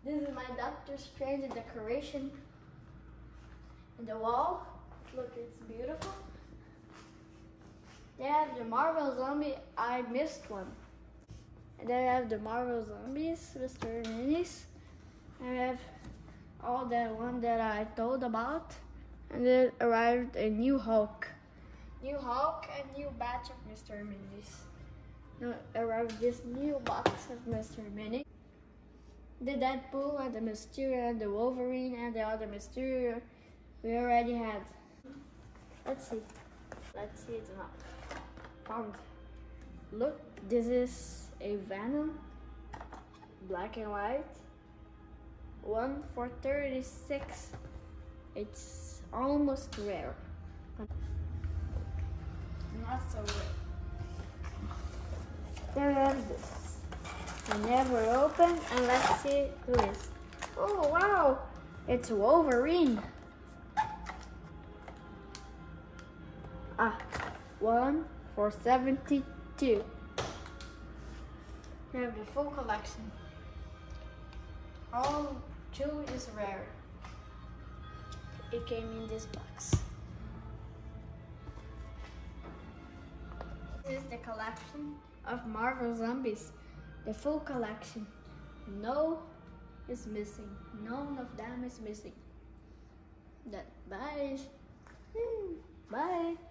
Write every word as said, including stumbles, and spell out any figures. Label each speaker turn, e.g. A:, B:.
A: This is my Doctor Strange decoration. And the wall, look, it's beautiful. They have the Marvel Zombie, I missed one. And then I have the Marvel Zombies, Mister Minis. And I have all that one that I told about. And then arrived a new Hulk. New Hulk and new batch of Mister Minis. Now arrived this new box of Mister Mini. The Deadpool and the Mysterio and the Wolverine and the other Mysterio we already had. Let's see. Let's see it's not found. Look, this is a Venom, black and white. One for thirty-six. It's almost rare. Not so rare. There we have this. I never opened, and let's see who is. Oh wow! It's Wolverine. Ah, one for seventy-two. We have the full collection. All two is rare. It came in this box. This is the collection of Marvel Zombies. The full collection. No is missing. None of them is missing. That bye. Bye.